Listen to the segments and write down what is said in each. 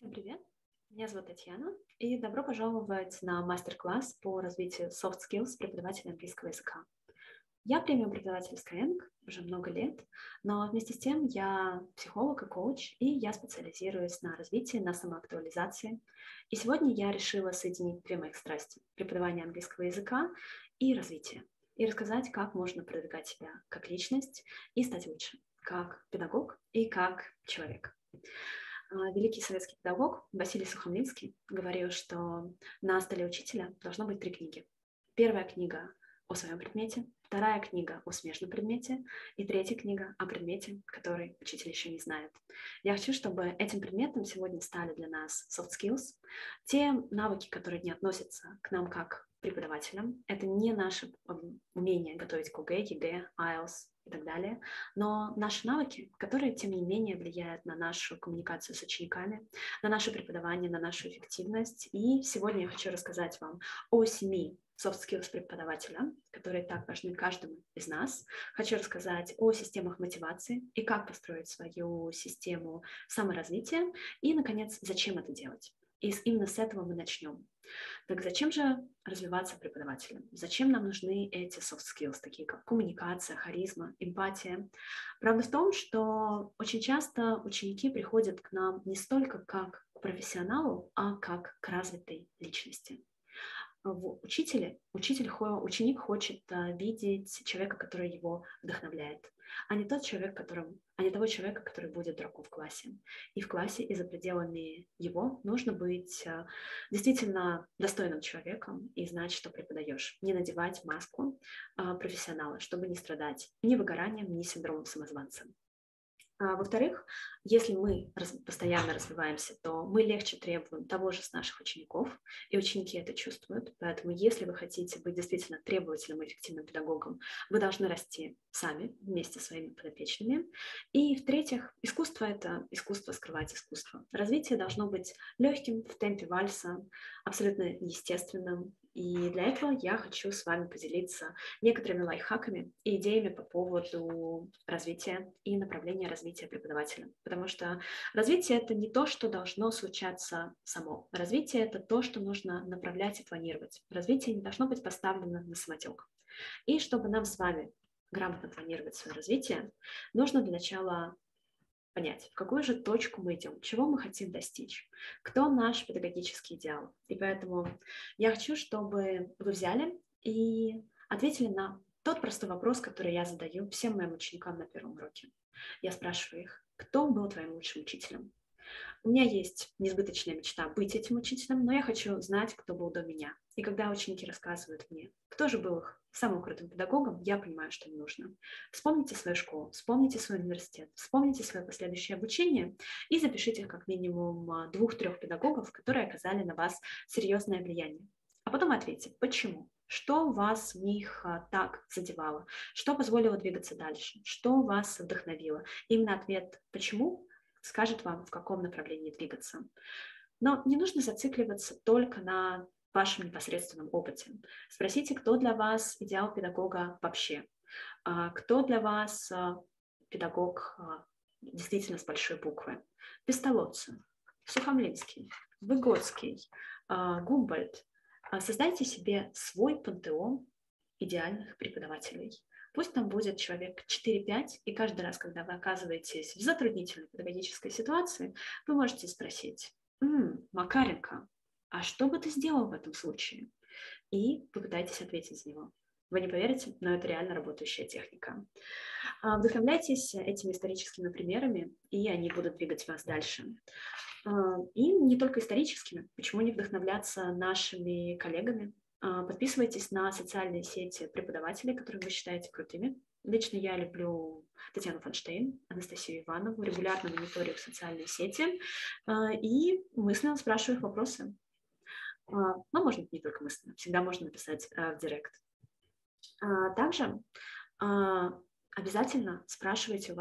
Всем привет! Меня зовут Татьяна, и добро пожаловать на мастер-класс по развитию soft skills преподавателя английского языка. Я премиум-преподаватель Skyeng уже много лет, но вместе с тем я психолог и коуч, и я специализируюсь на развитии, на самоактуализации. И сегодня я решила соединить две моих страсти – преподавание английского языка и развитие. И рассказать, как можно продвигать себя как личность и стать лучше, как педагог и как человек. Великий советский педагог Василий Сухомлинский говорил, что на столе учителя должно быть 3 книги. Первая книга о своем предмете, вторая книга о смежном предмете и третья книга о предмете, который учитель еще не знает. Я хочу, чтобы этим предметом сегодня стали для нас soft skills, те навыки, которые не относятся к нам как преподавателям. Это не наше умение готовить к ОГЭ, ЕГЭ, IELTS и так далее, но наши навыки, которые, тем не менее, влияют на нашу коммуникацию с учениками, на наше преподавание, на нашу эффективность. И сегодня я хочу рассказать вам о 7 soft skills преподавателя, которые так важны каждому из нас. Хочу рассказать о системах мотивации и как построить свою систему саморазвития. И, наконец, зачем это делать. И именно с этого мы начнем. Так зачем же развиваться преподавателем? Зачем нам нужны эти soft skills, такие как коммуникация, харизма, эмпатия? Правда в том, что очень часто ученики приходят к нам не столько как к профессионалу, а как к развитой личности. В ученик хочет видеть человека, который его вдохновляет, а не того человека, который будет дураком в классе. И в классе, и за пределами его нужно быть действительно достойным человеком и знать, что преподаешь. Не надевать маску профессионала, чтобы не страдать ни выгоранием, ни синдромом самозванца. Во-вторых, если мы постоянно развиваемся, то мы легче требуем того же с наших учеников, и ученики это чувствуют. Поэтому если вы хотите быть действительно требовательным и эффективным педагогом, вы должны расти сами вместе со своими подопечными. И в-третьих, искусство – это искусство скрывать искусство. Развитие должно быть легким, в темпе вальса, абсолютно естественным. И для этого я хочу с вами поделиться некоторыми лайфхаками и идеями по поводу развития и направления развития преподавателя. Потому что развитие – это не то, что должно случаться само. Развитие – это то, что нужно направлять и планировать. Развитие не должно быть поставлено на самотек. И чтобы нам с вами грамотно планировать свое развитие, нужно для начала понять, в какую же точку мы идем, чего мы хотим достичь, кто наш педагогический идеал. И поэтому я хочу, чтобы вы взяли и ответили на тот простой вопрос, который я задаю всем моим ученикам на первом уроке. Я спрашиваю их, кто был твоим лучшим учителем? У меня есть несбыточная мечта быть этим учителем, но я хочу знать, кто был до меня. И когда ученики рассказывают мне, кто же был их самым крутым педагогом, я понимаю, что им нужно. Вспомните свою школу, вспомните свой университет, вспомните свое последующее обучение и запишите как минимум 2-3 педагогов, которые оказали на вас серьезное влияние. А потом ответьте, почему? Что вас в них так задевало? Что позволило двигаться дальше? Что вас вдохновило? Именно ответ «почему» скажет вам, в каком направлении двигаться. Но не нужно зацикливаться только на вашем непосредственном опыте. Спросите, кто для вас идеал педагога вообще, кто для вас педагог действительно с большой буквы. Песталоцци, Сухомлинский, Выгодский, Гумбольдт. Создайте себе свой пантеон идеальных преподавателей. Пусть там будет человек 4-5, и каждый раз, когда вы оказываетесь в затруднительной педагогической ситуации, вы можете спросить: Макаренко, а что бы ты сделал в этом случае? И попытайтесь ответить за него. Вы не поверите, но это реально работающая техника. Вдохновляйтесь этими историческими примерами, и они будут двигать вас дальше. И не только историческими. Почему не вдохновляться нашими коллегами? Подписывайтесь на социальные сети преподавателей, которые вы считаете крутыми. Лично я люблю Татьяну Фонштейн, Анастасию Иванову, регулярно мониторю их социальные сети и мысленно спрашиваю их вопросы. Но можно не только мысленно, всегда можно написать в директ. Также обязательно спрашивайте у ваших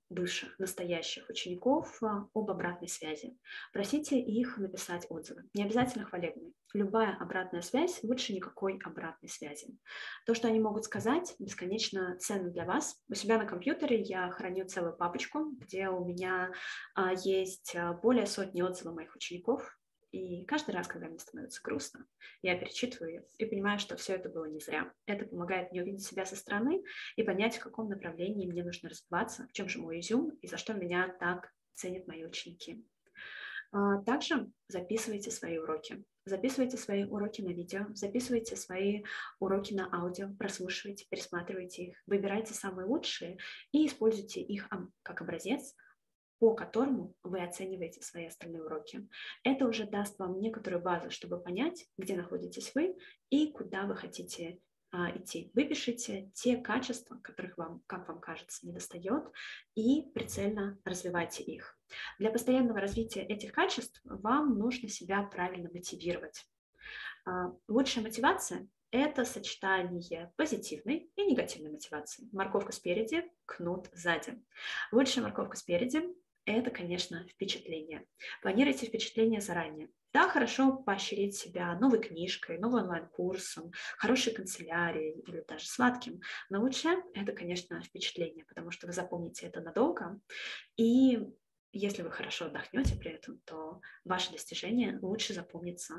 бывших, настоящих учеников об обратной связи. Просите их написать отзывы. Не обязательно хвалебные. Любая обратная связь лучше никакой обратной связи. То, что они могут сказать, бесконечно ценно для вас. У себя на компьютере я храню целую папочку, где у меня есть более сотни отзывов моих учеников. И каждый раз, когда мне становится грустно, я перечитываю ее и понимаю, что все это было не зря. Это помогает мне увидеть себя со стороны и понять, в каком направлении мне нужно развиваться, в чем же мой изюм и за что меня так ценят мои ученики. Также записывайте свои уроки. Записывайте свои уроки на видео, записывайте свои уроки на аудио, прослушивайте, пересматривайте их, выбирайте самые лучшие и используйте их как образец, по которому вы оцениваете свои остальные уроки. Это уже даст вам некоторую базу, чтобы понять, где находитесь вы и куда вы хотите идти. Выпишите те качества, которых вам, как вам кажется, недостает, и прицельно развивайте их. Для постоянного развития этих качеств вам нужно себя правильно мотивировать. Лучшая мотивация – это сочетание позитивной и негативной мотивации. Морковка спереди, кнут сзади. Лучшая морковка спереди – это, конечно, впечатление. Планируйте впечатление заранее. Да, хорошо поощрить себя новой книжкой, новым онлайн-курсом, хорошей канцелярией или даже сладким. Но лучше это, конечно, впечатление, потому что вы запомните это надолго. И если вы хорошо отдохнете при этом, то ваши достижения лучше запомнятся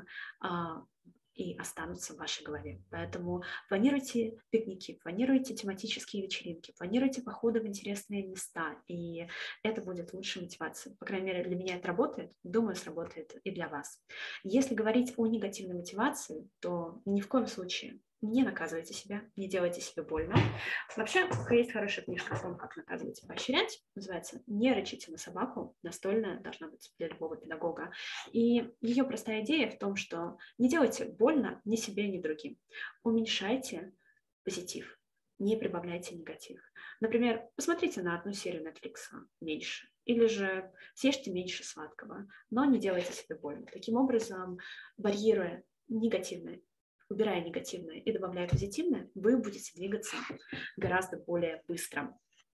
и останутся в вашей голове. Поэтому планируйте пикники, планируйте тематические вечеринки, планируйте походы в интересные места, и это будет лучшей мотивацией. По крайней мере, для меня это работает, думаю, сработает и для вас. Если говорить о негативной мотивации, то ни в коем случае не наказывайте себя, не делайте себе больно. Вообще, есть хорошая книжка о том, как наказывать и поощрять. Называется «Не рычите на собаку». Настольная, должна быть для любого педагога. И ее простая идея в том, что не делайте больно ни себе, ни другим. Уменьшайте позитив, не прибавляйте негатив. Например, посмотрите на одну серию Netflix меньше. Или же съешьте меньше сладкого, но не делайте себе больно. Таким образом, барьируя негативное, убирая негативное и добавляя позитивное, вы будете двигаться гораздо более быстро.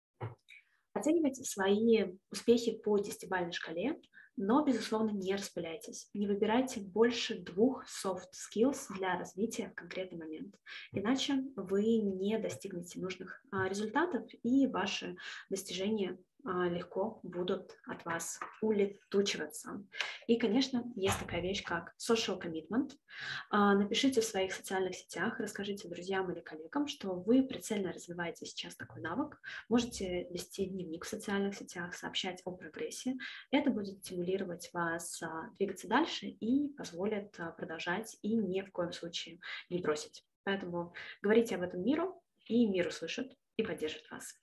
Оценивайте свои успехи по 10-бальной шкале, но, безусловно, не распыляйтесь. Не выбирайте больше 2 soft skills для развития в конкретный момент. Иначе вы не достигнете нужных результатов, и ваши достижения легко будут от вас улетучиваться. И, конечно, есть такая вещь, как social commitment. Напишите в своих социальных сетях, расскажите друзьям или коллегам, что вы прицельно развиваете сейчас такой навык. Можете вести дневник в социальных сетях, сообщать о прогрессе. Это будет стимулировать вас двигаться дальше и позволит продолжать и ни в коем случае не бросить. Поэтому говорите об этом миру, и мир услышит и поддержит вас.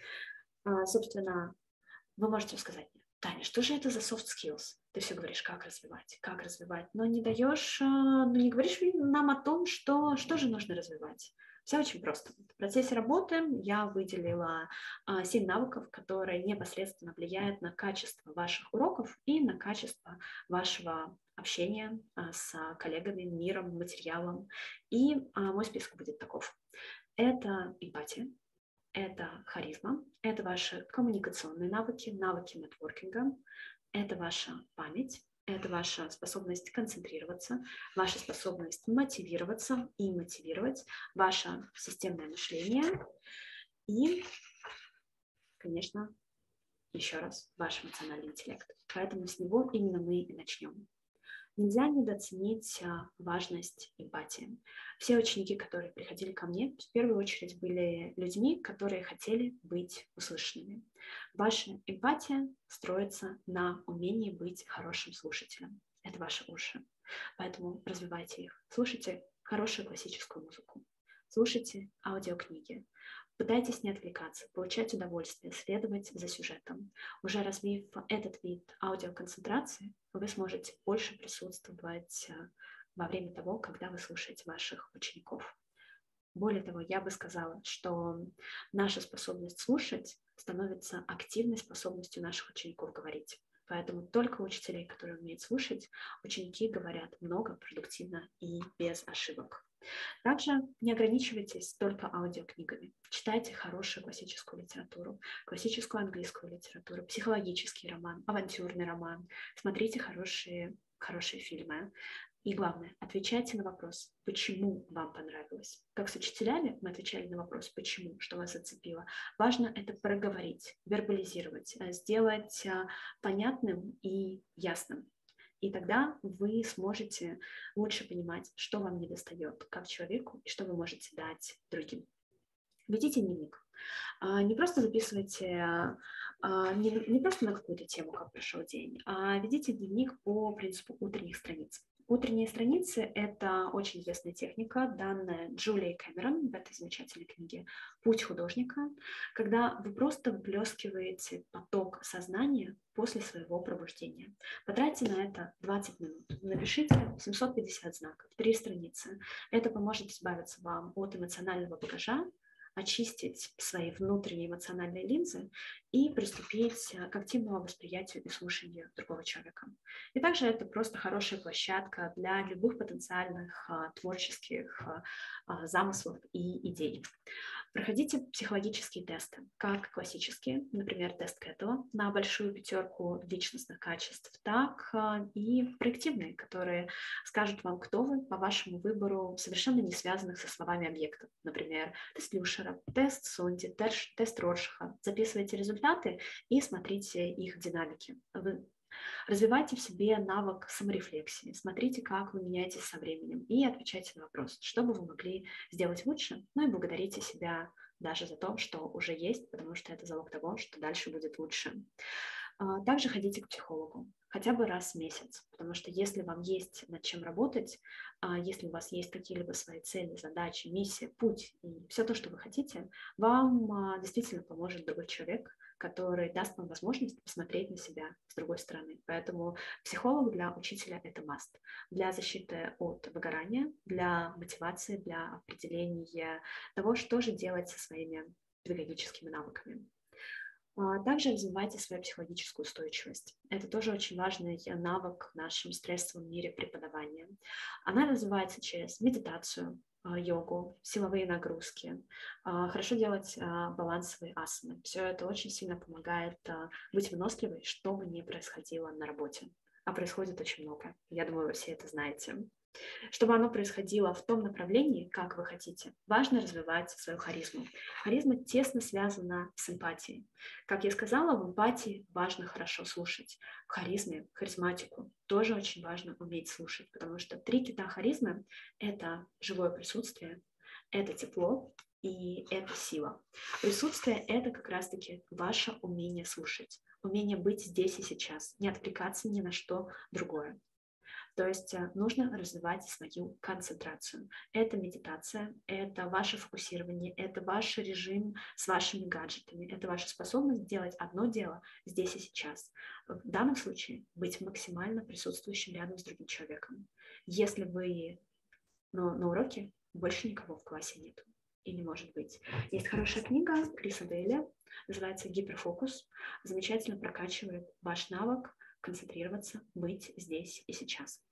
Собственно, вы можете сказать мне: Таня, что же это за soft skills? Ты все говоришь, как развивать, но не даешь, не говоришь нам о том, что же нужно развивать. Все очень просто. В процессе работы я выделила 7 навыков, которые непосредственно влияют на качество ваших уроков и на качество вашего общения с коллегами, миром, материалом. И мой список будет таков. Это эмпатия, это харизма, это ваши коммуникационные навыки, навыки нетворкинга, это ваша память, это ваша способность концентрироваться, ваша способность мотивироваться и мотивировать, ваше системное мышление и, конечно, еще раз, ваш эмоциональный интеллект. Поэтому с него именно мы и начнем. Нельзя недооценить важность эмпатии. Все ученики, которые приходили ко мне, в первую очередь были людьми, которые хотели быть услышанными. Ваша эмпатия строится на умении быть хорошим слушателем. Это ваши уши. Поэтому развивайте их. Слушайте хорошую классическую музыку. Слушайте аудиокниги. Пытайтесь не отвлекаться, получать удовольствие, следовать за сюжетом. Уже развив этот вид аудиоконцентрации, вы сможете больше присутствовать во время того, когда вы слушаете ваших учеников. Более того, я бы сказала, что наша способность слушать становится активной способностью наших учеников говорить. Поэтому только учителей, которые умеют слушать, ученики говорят много, продуктивно и без ошибок. Также не ограничивайтесь только аудиокнигами. Читайте хорошую классическую литературу, классическую английскую литературу, психологический роман, авантюрный роман. Смотрите хорошие фильмы. И главное, отвечайте на вопрос, почему вам понравилось. Как с учителями мы отвечали на вопрос, почему, что вас зацепило. Важно это проговорить, вербализировать, сделать понятным и ясным. И тогда вы сможете лучше понимать, что вам недостает как человеку и что вы можете дать другим. Ведите дневник. Не просто записывайте, не просто на какую-то тему, как прошел день, а ведите дневник по принципу утренних страниц. Утренние страницы – это очень известная техника, данная Джулией Кэмерон в этой замечательной книге «Путь художника», когда вы просто выплескиваете поток сознания после своего пробуждения. Потратьте на это 20 минут. Напишите 750 знаков, 3 страницы. Это поможет избавиться вам от эмоционального багажа, очистить свои внутренние эмоциональные линзы и приступить к активному восприятию и слушанию другого человека. И также это просто хорошая площадка для любых потенциальных творческих замыслов и идей. Проходите психологические тесты, как классические, например, тест Кэттела на большую 5 личностных качеств, так и проективные, которые скажут вам, кто вы по вашему выбору, совершенно не связанных со словами объектов. Например, тест Люшера, тест Сонди, тест Роршаха. Записывайте результаты и смотрите их динамики. Вы развивайте в себе навык саморефлексии, смотрите, как вы меняетесь со временем и отвечайте на вопрос, что бы вы могли сделать лучше, ну и благодарите себя даже за то, что уже есть, потому что это залог того, что дальше будет лучше. Также ходите к психологу хотя бы раз в месяц, потому что если вам есть над чем работать, если у вас есть какие-либо свои цели, задачи, миссия, путь и все то, что вы хотите, вам действительно поможет другой человек, который даст вам возможность посмотреть на себя с другой стороны. Поэтому психолог для учителя – это must. Для защиты от выгорания, для мотивации, для определения того, что же делать со своими педагогическими навыками. Также развивайте свою психологическую устойчивость. Это тоже очень важный навык в нашем стрессовом мире преподавания. Она развивается через медитацию, йогу, силовые нагрузки, хорошо делать балансовые асаны. Все это очень сильно помогает быть выносливой, что бы ни происходило на работе. А происходит очень много. Я думаю, вы все это знаете. Чтобы оно происходило в том направлении, как вы хотите, важно развивать свою харизму. Харизма тесно связана с эмпатией. Как я сказала, в эмпатии важно хорошо слушать. В харизме, харизматику тоже очень важно уметь слушать, потому что 3 кита харизмы – это живое присутствие, это тепло и это сила. Присутствие – это как раз-таки ваше умение слушать, умение быть здесь и сейчас, не отвлекаться ни на что другое. То есть нужно развивать свою концентрацию. Это медитация, это ваше фокусирование, это ваш режим с вашими гаджетами, это ваша способность делать одно дело здесь и сейчас. В данном случае быть максимально присутствующим рядом с другим человеком. Если вы на уроке, больше никого в классе нет. И не может быть. Есть хорошая книга Криса Дейли, называется «Гиперфокус». Замечательно прокачивает ваш навык концентрироваться, быть здесь и сейчас.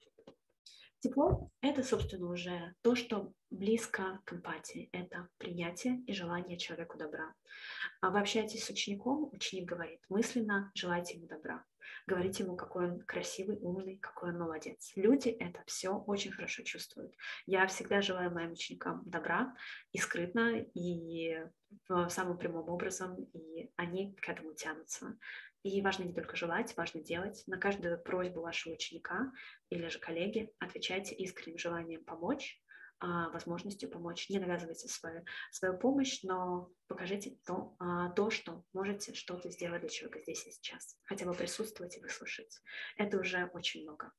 Тепло – это, собственно, уже то, что близко к эмпатии. Это принятие и желание человеку добра. Вы общаетесь с учеником, ученик говорит, мысленно желайте ему добра. Говорите ему, какой он красивый, умный, какой он молодец. Люди это все очень хорошо чувствуют. Я всегда желаю моим ученикам добра и скрытно, и самым прямым образом, и они к этому тянутся. И важно не только желать, важно делать. На каждую просьбу вашего ученика или же коллеги отвечайте искренним желанием помочь, возможностью помочь. Не навязывайте свою помощь, но покажите то, что можете что-то сделать для человека здесь и сейчас. Хотя бы присутствовать и выслушать. Это уже очень много.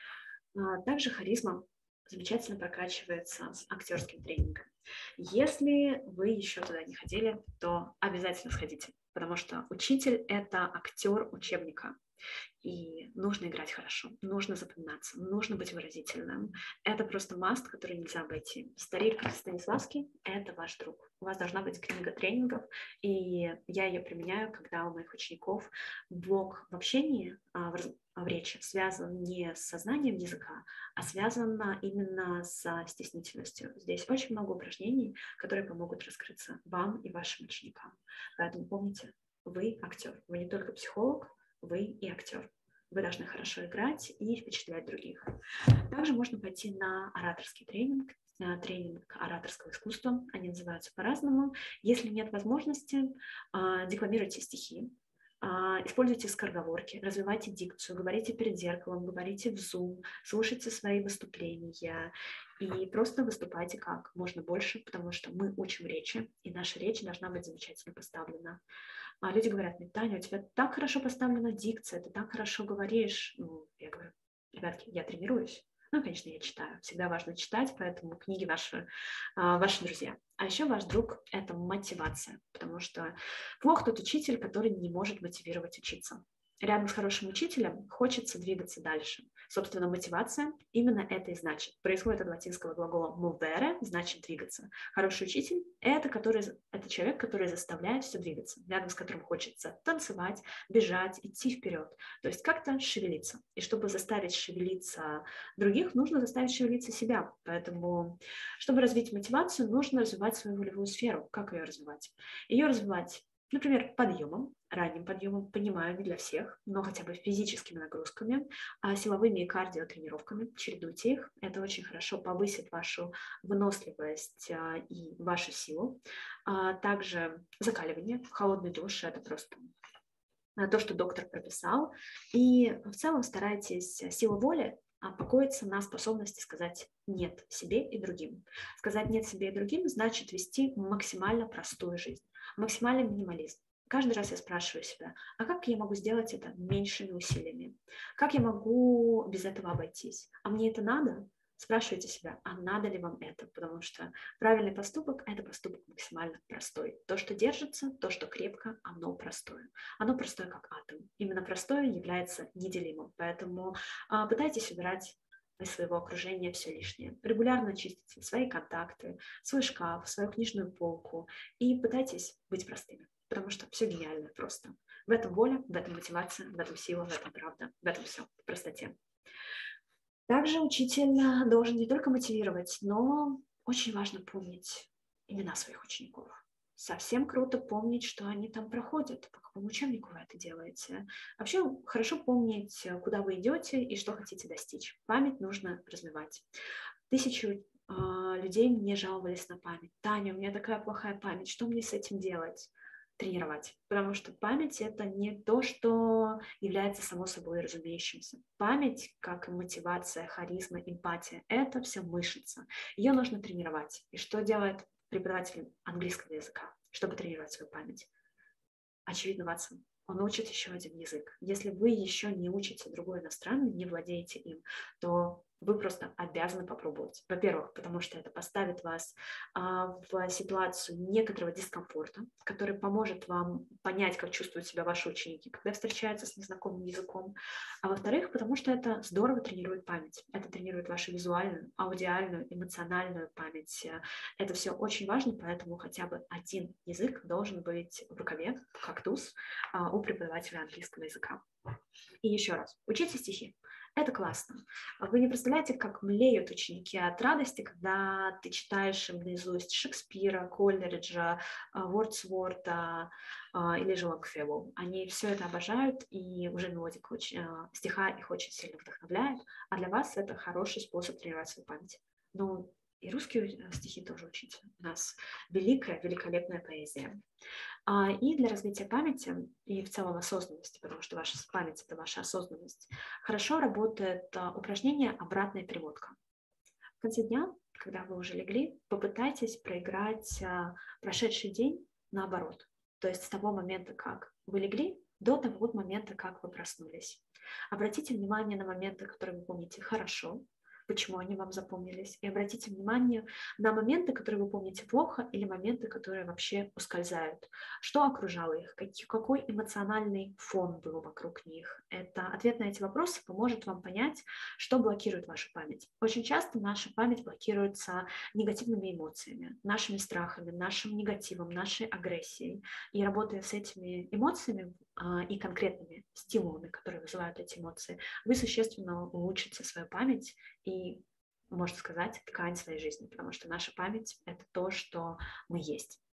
Также харизма замечательно прокачивается с актерским тренингом. Если вы еще туда не ходили, то обязательно сходите, потому что учитель – это актер учебника. И нужно играть хорошо, нужно запоминаться, нужно быть выразительным. Это просто маст, который нельзя обойти. Старик Станиславский — это ваш друг. У вас должна быть книга тренингов, и я ее применяю, когда у моих учеников блок в общении, в речи связан не с сознанием языка, а связан именно с стеснительностью. Здесь очень много упражнений, которые помогут раскрыться вам и вашим ученикам. Поэтому помните, вы актер, вы не только психолог, вы и актер. Вы должны хорошо играть и впечатлять других. Также можно пойти на ораторский тренинг ораторского искусства. Они называются по-разному. Если нет возможности, декламируйте стихи, используйте скороговорки, развивайте дикцию, говорите перед зеркалом, говорите в Zoom, слушайте свои выступления и просто выступайте как можно больше, потому что мы учим речи, и наша речь должна быть замечательно поставлена. А люди говорят мне: Таня, у тебя так хорошо поставлена дикция, ты так хорошо говоришь. Ну, я говорю: ребятки, я тренируюсь. Ну, конечно, я читаю. Всегда важно читать, поэтому книги ваши друзья. А еще ваш друг — это мотивация, потому что плох тот учитель, который не может мотивировать учиться. Рядом с хорошим учителем хочется двигаться дальше. Собственно, мотивация именно это и значит. Происходит от латинского глагола movere, значит двигаться. Хороший учитель — это человек, который заставляет все двигаться, рядом с которым хочется танцевать, бежать, идти вперед. То есть как-то шевелиться. И чтобы заставить шевелиться других, нужно заставить шевелиться себя. Поэтому, чтобы развить мотивацию, нужно развивать свою волевую сферу. Как ее развивать? Ее развивать, например, подъемом, ранним подъемом, понимаю, не для всех, но хотя бы физическими нагрузками, силовыми и кардиотренировками. Чередуйте их. Это очень хорошо повысит вашу выносливость и вашу силу. Также закаливание, холодный душ — это просто то, что доктор прописал. И в целом старайтесь силу воли покоиться на способности сказать «нет» себе и другим. Сказать «нет» себе и другим значит вести максимально простую жизнь, максимальный минимализм. Каждый раз я спрашиваю себя: а как я могу сделать это меньшими усилиями? Как я могу без этого обойтись? А мне это надо? Спрашивайте себя, а надо ли вам это? Потому что правильный поступок — это поступок максимально простой. То, что держится, то, что крепко, оно простое. Оно простое, как атом. Именно простое является неделимым. Поэтому пытайтесь убирать из своего окружения все лишнее. Регулярно чистите свои контакты, свой шкаф, свою книжную полку и пытайтесь быть простыми, потому что все гениально просто. В этом воля, в этом мотивация, в этом сила, в этом правда, в этом все, в простоте. Также учитель должен не только мотивировать, но очень важно помнить имена своих учеников. Совсем круто помнить, что они там проходят, по какому учебнику вы это делаете. Вообще хорошо помнить, куда вы идете и что хотите достичь. Память нужно развивать. Тысячи людей мне жаловались на память. Таня, у меня такая плохая память, что мне с этим делать? Тренировать, потому что память — это не то, что является само собой разумеющимся. Память, как и мотивация, харизма, эмпатия — это все мышца. Ее нужно тренировать. И что делает преподаватель английского языка, чтобы тренировать свою память? Очевидно, Ватсон. Он учит еще один язык. Если вы еще не учите другой иностранный, не владеете им, то вы просто обязаны попробовать. Во-первых, потому что это поставит вас в ситуацию некоторого дискомфорта, который поможет вам понять, как чувствуют себя ваши ученики, когда встречаются с незнакомым языком. А во-вторых, потому что это здорово тренирует память. Это тренирует вашу визуальную, аудиальную, эмоциональную память. Это все очень важно, поэтому хотя бы один язык должен быть в рукаве, как туз, у преподавателя английского языка. И еще раз, учите стихи. Это классно. Вы не представляете, как млеют ученики от радости, когда ты читаешь им наизусть Шекспира, Колериджа, Вордсворта или же Лонгфеллоу. Они все это обожают, и уже мелодика стиха их очень сильно вдохновляет, а для вас это хороший способ тренировать свою память. Ну, и русские стихи тоже учите. У нас великолепная поэзия. И для развития памяти и в целом осознанности, потому что ваша память — это ваша осознанность, хорошо работает упражнение «Обратная переводка». В конце дня, когда вы уже легли, попытайтесь проиграть прошедший день наоборот. То есть с того момента, как вы легли, до того момента, как вы проснулись. Обратите внимание на моменты, которые вы помните хорошо. почему они вам запомнились, и обратите внимание на моменты, которые вы помните плохо, или моменты, которые вообще ускользают. Что окружало их, какой эмоциональный фон был вокруг них. Это ответ на эти вопросы поможет вам понять, что блокирует вашу память. Очень часто наша память блокируется негативными эмоциями, нашими страхами, нашим негативом, нашей агрессией. И работая с этими эмоциями и конкретными стимулами, которые вызывают эти эмоции, вы существенно улучшите свою память и, можно сказать, ткань своей жизни, потому что наша память — это то, что мы есть.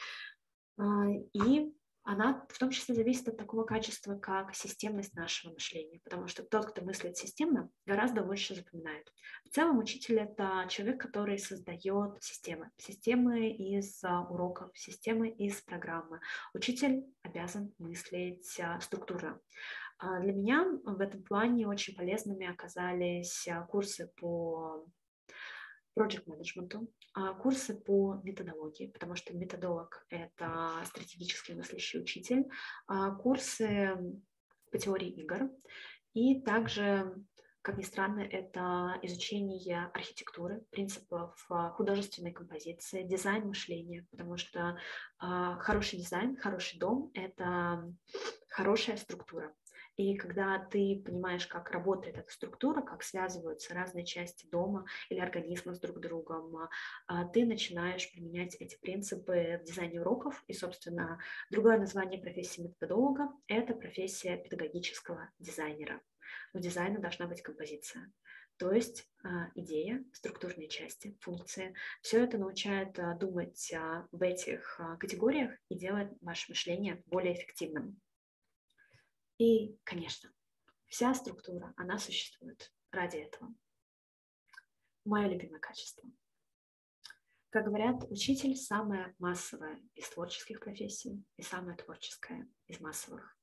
И она в том числе зависит от такого качества, как системность нашего мышления, потому что тот, кто мыслит системно, гораздо больше запоминает. В целом учитель — это человек, который создает системы из уроков, системы из программы. Учитель обязан мыслить структурно. Для меня в этом плане очень полезными оказались курсы по project менеджменту, курсы по методологии, потому что методолог — это стратегически мыслящий учитель, курсы по теории игр, и также, как ни странно, это изучение архитектуры, принципов художественной композиции, дизайн мышления, потому что хороший дизайн, хороший дом — это хорошая структура. И когда ты понимаешь, как работает эта структура, как связываются разные части дома или организма с друг другом, ты начинаешь применять эти принципы в дизайне уроков. И, собственно, другое название профессии методолога — это профессия педагогического дизайнера. У дизайна должна быть композиция. То есть идея, структурные части, функции. Все это научает думать в этих категориях и делает ваше мышление более эффективным. И, конечно, вся структура, она существует ради этого. Мое любимое качество. Как говорят, учитель — самая массовая из творческих профессий и самая творческая из массовых.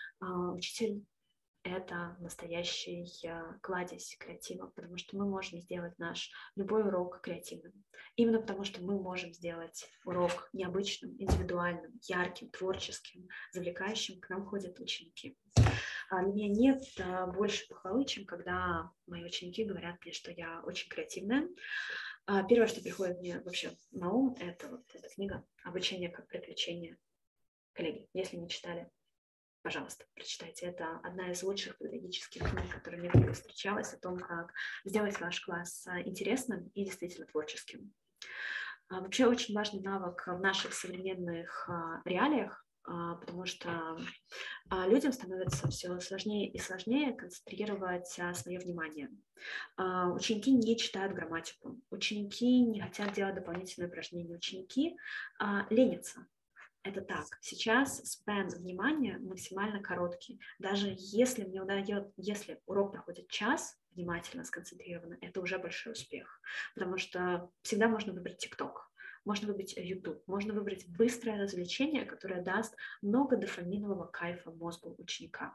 Учитель — это настоящий кладезь креатива, потому что мы можем сделать наш любой урок креативным. Именно потому что мы можем сделать урок необычным, индивидуальным, ярким, творческим, завлекающим, к нам ходят ученики. Для меня нет больше похвалы, чем когда мои ученики говорят мне, что я очень креативная. Первое, что приходит мне вообще на ум, это вот эта книга «Обучение как приключение». Коллеги, если не читали, пожалуйста, прочитайте. Это одна из лучших педагогических книг, которая мне только встречалась, о том, как сделать ваш класс интересным и действительно творческим. Вообще очень важный навык в наших современных реалиях, потому что людям становится все сложнее и сложнее концентрировать свое внимание. Ученики не читают грамматику, ученики не хотят делать дополнительные упражнения, ученики ленятся. Это так. Сейчас спэн внимания максимально короткий. Даже если мне удается, если урок проходит час, внимательно, сконцентрированно, это уже большой успех. Потому что всегда можно выбрать TikTok, можно выбрать YouTube, можно выбрать быстрое развлечение, которое даст много дофаминового кайфа мозгу ученика.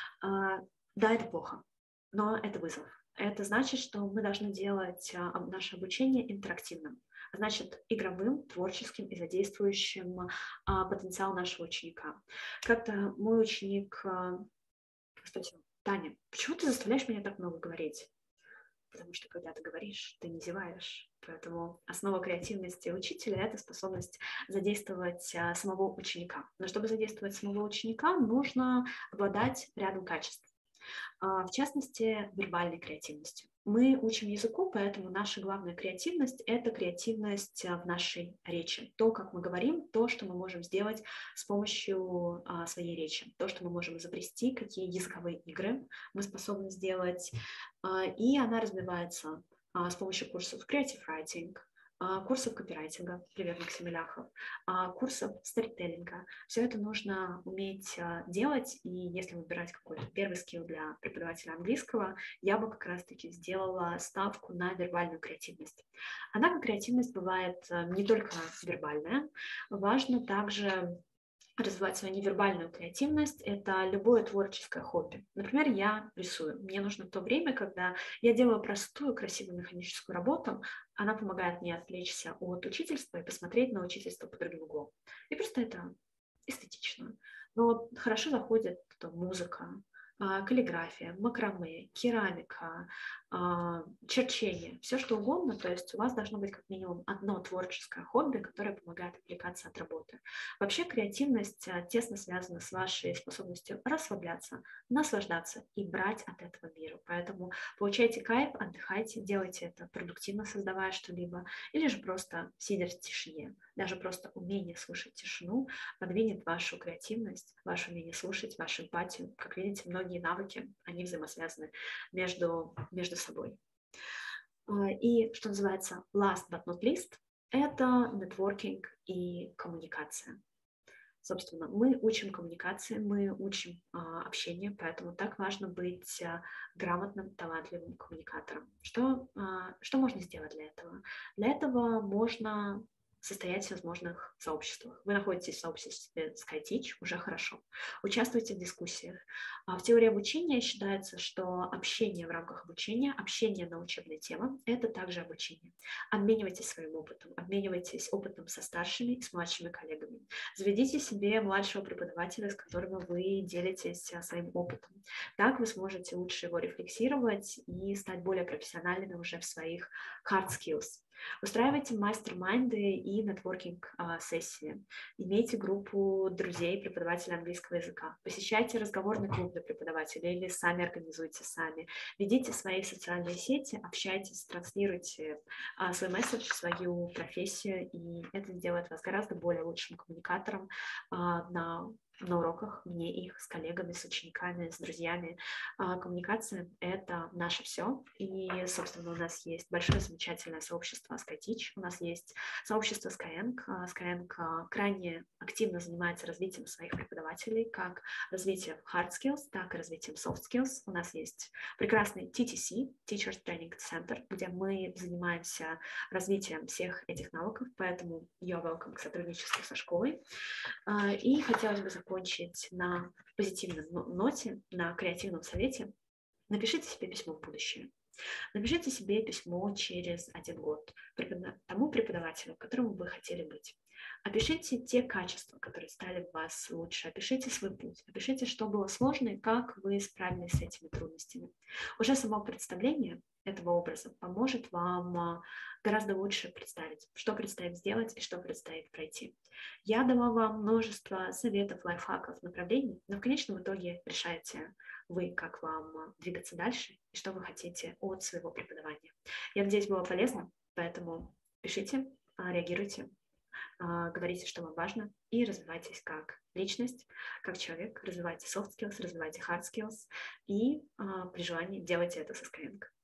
Да, это плохо, но это вызов. Это значит, что мы должны делать наше обучение интерактивным, значит, игровым, творческим и задействующим потенциал нашего ученика. Как-то мой ученик спросил: Таня, почему ты заставляешь меня так много говорить? Потому что когда ты говоришь, ты не зеваешь. Поэтому основа креативности учителя — это способность задействовать самого ученика. Но чтобы задействовать самого ученика, нужно обладать рядом качеств. В частности, вербальной креативностью. Мы учим языку, поэтому наша главная креативность — это креативность в нашей речи. То, как мы говорим, то, что мы можем сделать с помощью своей речи, то, что мы можем изобрести, какие языковые игры мы способны сделать. И она развивается с помощью курсов Creative Writing, курсов копирайтинга, привет, Максим Иляхов, курсов сторителлинга. Все это нужно уметь делать, и если выбирать какой-то первый скилл для преподавателя английского, я бы как раз-таки сделала ставку на вербальную креативность. Однако креативность бывает не только вербальная, важно также развивать свою невербальную креативность — это любое творческое хобби. Например, я рисую. Мне нужно то время, когда я делаю простую, красивую механическую работу, она помогает мне отвлечься от учительства и посмотреть на учительство под другим углом. И просто это эстетично. Но хорошо заходит музыка, каллиграфия, макраме, керамика, черчение, все что угодно. То есть у вас должно быть как минимум одно творческое хобби, которое помогает отвлекаться от работы. Вообще креативность тесно связана с вашей способностью расслабляться, наслаждаться и брать от этого миру. Поэтому получайте кайф, отдыхайте, делайте это продуктивно, создавая что-либо, или же просто сидя в тишине. Даже просто умение слушать тишину подвинет вашу креативность, ваше умение слушать, вашу эмпатию. Как видите, многие навыки, они взаимосвязаны между собой. И, что называется, last but not least, это нетворкинг и коммуникация. Собственно, мы учим коммуникации, мы учим общению, поэтому так важно быть грамотным, талантливым коммуникатором. Что можно сделать для этого? Для этого можно состоять в всевозможных сообществах. Вы находитесь в сообществе SkyTeach, уже хорошо. Участвуйте в дискуссиях. В теории обучения считается, что общение в рамках обучения, общение на учебные темы– это также обучение. Обменивайтесь своим опытом, обменивайтесь опытом со старшими и с младшими коллегами. Заведите себе младшего преподавателя, с которым вы делитесь своим опытом. Так вы сможете лучше его рефлексировать и стать более профессиональными уже в своих hard skills. Устраивайте мастер-майнды и нетворкинг-сессии. Имейте группу друзей преподавателей английского языка. Посещайте разговорный клуб для преподавателей или сами организуйте сами. Ведите свои социальные сети, общайтесь, транслируйте свой месседж, свою профессию, и это сделает вас гораздо более лучшим коммуникатором на уроках, мне их с коллегами, с учениками, с друзьями. Коммуникация – это наше все. И, собственно, у нас есть большое замечательное сообщество SkyTeach, у нас есть сообщество Skyeng. Skyeng крайне активно занимается развитием своих преподавателей, как развитием hard skills, так и развитием soft skills. У нас есть прекрасный TTC, Teachers Training Center, где мы занимаемся развитием всех этих навыков, поэтому you're welcome к сотрудничеству со школой. И хотелось бы закончить на позитивной ноте, на креативном совете. Напишите себе письмо в будущее. Напишите себе письмо через 1 год тому преподавателю, которым вы хотели быть. Опишите те качества, которые стали в вас лучше. Опишите свой путь. Опишите, что было сложно и как вы справились с этими трудностями. Уже само представление этого образа поможет вам гораздо лучше представить, что предстоит сделать и что предстоит пройти. Я дала вам множество советов, лайфхаков, направлений, но в конечном итоге решаете вы, как вам двигаться дальше и что вы хотите от своего преподавания. Я надеюсь, было полезно, поэтому пишите, реагируйте, говорите, что вам важно, и развивайтесь как личность, как человек, развивайте soft skills, развивайте hard skills, и при желании делайте это со Skyeng.